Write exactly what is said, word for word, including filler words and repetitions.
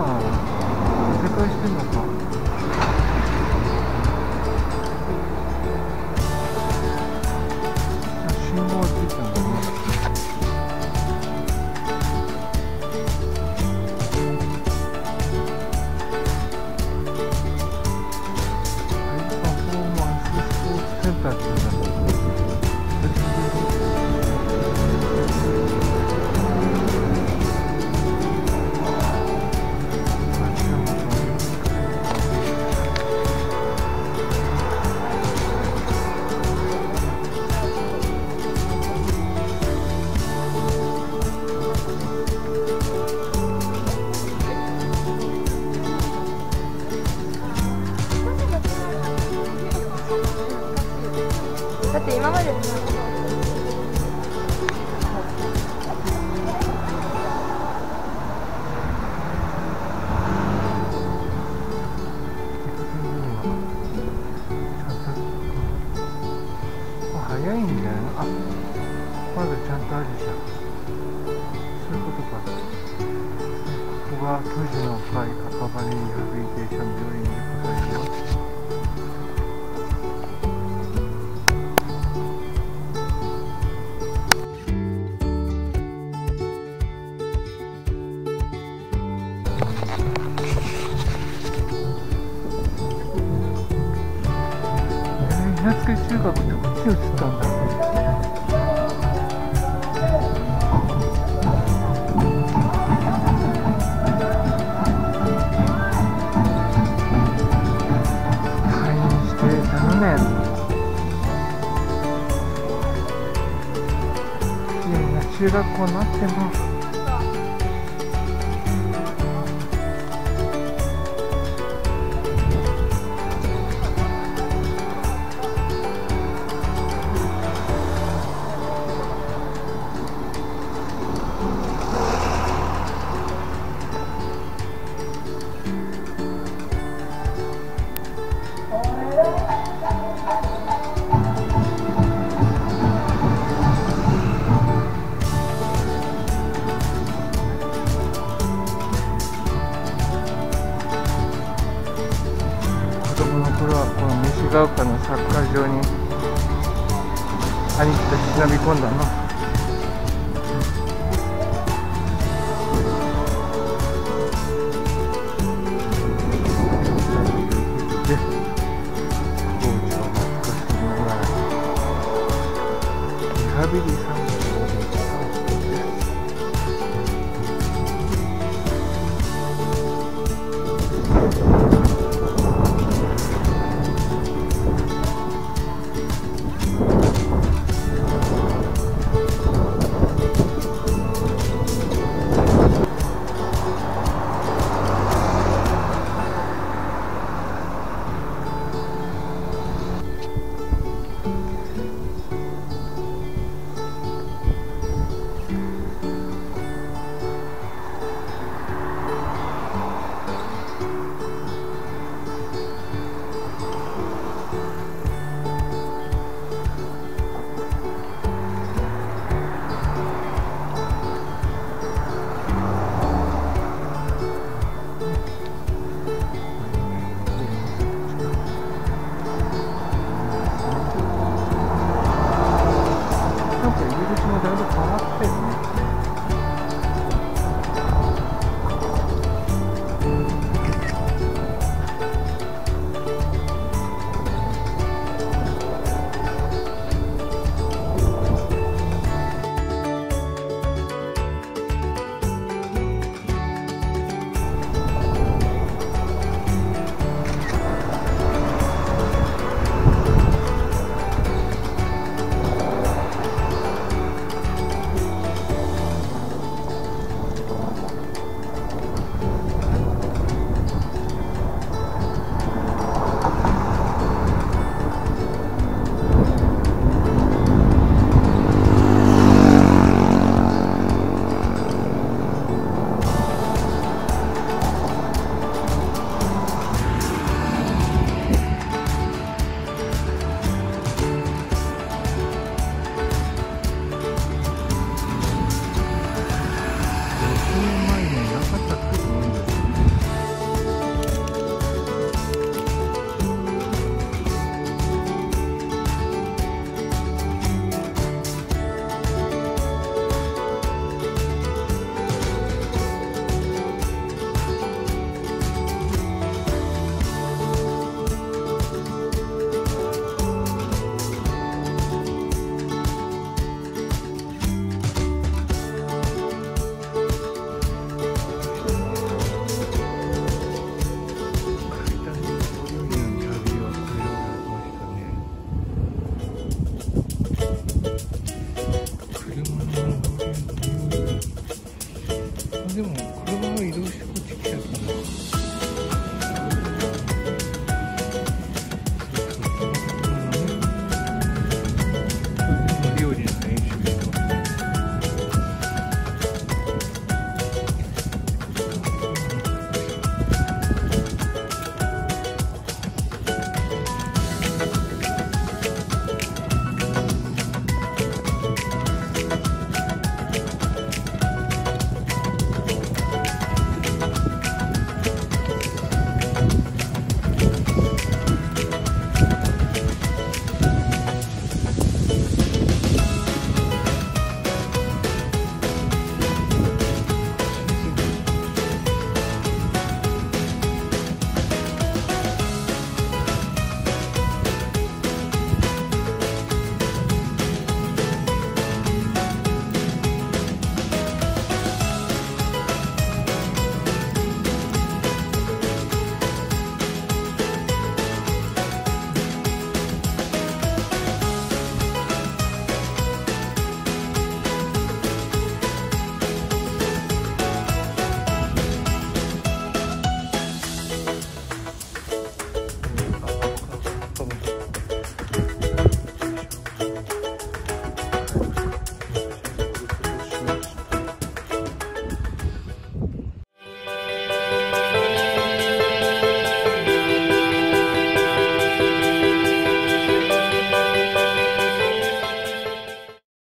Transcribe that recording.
今建て替えしてんのか。信号がついてんだね。ハイパフォーマンススポーツセンターって言うんだけど、 だって今までの早いんだよな。あ、まだちゃんとあるじゃん。そういうことか。ここが当時の会赤羽リハビリテーション病院でございます。稲津中学ってこっちに移ったんだ。退院してななねん。綺麗な中学校になっても子供の頃はこの西が丘のサッカー場に兄貴と忍び込んだの。で、当時は懐かしいながらリハビリさんの車が移動してこっち来ちゃったな。